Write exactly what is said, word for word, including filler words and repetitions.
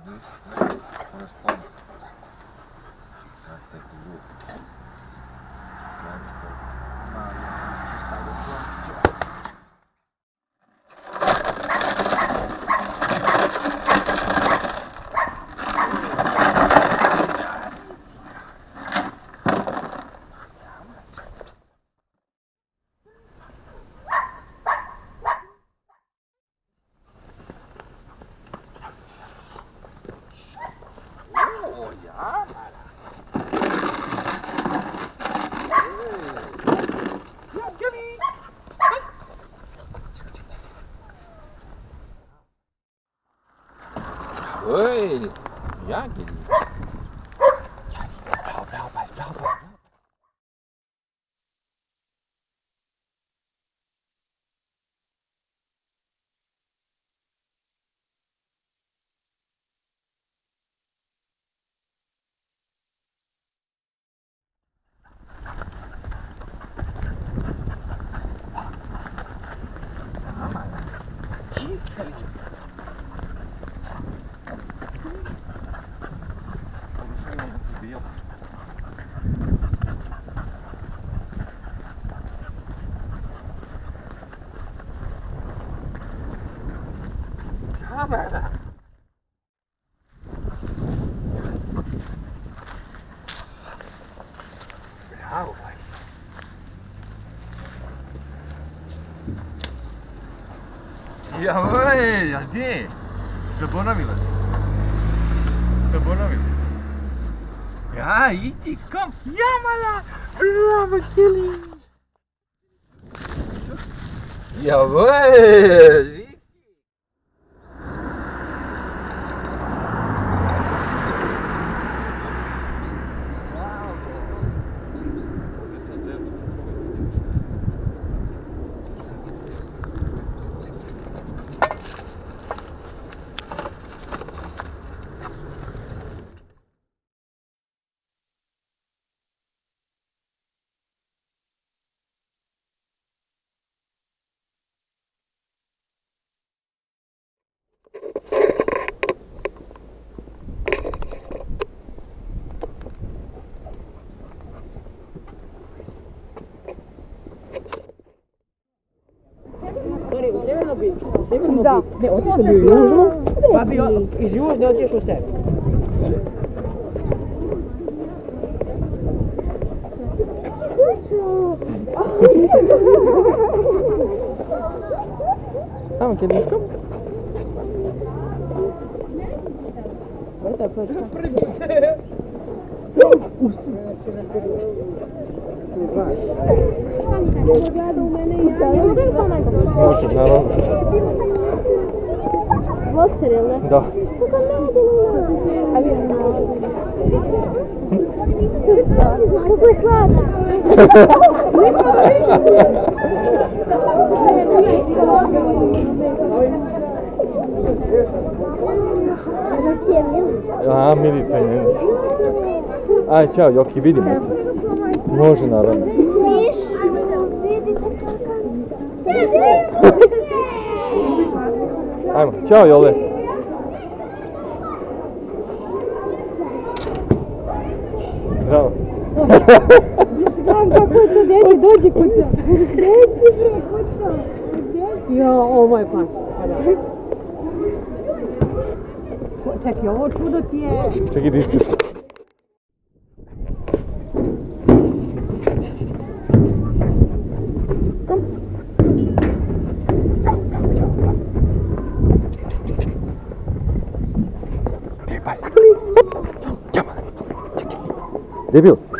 Oj, ja, Gilly. Blau, blau, weiß, blau, blau. Kamera. Bravo, vai. Ja, oj, a gdje? Zaboravila si. Zaboravila. Ja, idi, kom. Ja, mala. Bravo, Gilly. Ja, oj. Da, ne, otišao bi u južnu, pa bi iz južne otišao u sebi. Tamo će biti. Vrta proći. Ne mogu ih pomagati. Može, naravno. Bokser, jel da? Da. Kako je slatko. A, Milica i Nensi. Aj, čao, Joki, vidimo se. Može, naravno. Ajmo, čao, Jole. Zdravo. Znam kako je to djeti, dođi kuća. Djeti bre, kuća. Jo, ovo je pas. Čekaj, ovo čudo ti je... Čekaj, di stiš. Debil.